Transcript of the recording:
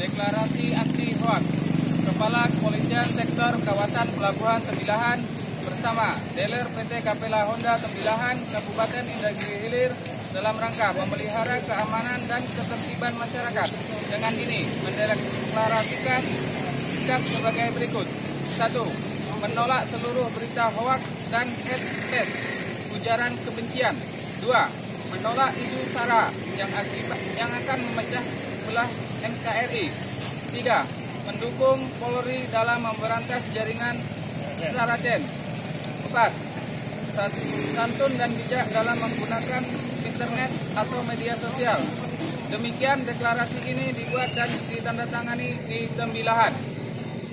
deklarasi anti hoaks. Kepala Kepolisian Sektor Kawasan Pelabuhan Tembilahan bersama Deler PT Kapela Honda Tembilahan Kabupaten Indragiri Hilir dalam rangka memelihara keamanan dan ketertiban masyarakat. Dengan ini mendeklarasikan sikap sebagai berikut. 1. Menolak seluruh berita hoaks dan hate speech, ujaran kebencian. 2. Menolak isu SARA yang akan memecah belah NKRI. 3. Mendukung Polri dalam memberantas jaringan Saracen. 4. Santun dan bijak dalam menggunakan internet atau media sosial. Demikian deklarasi ini dibuat dan ditandatangani di Tembilahan.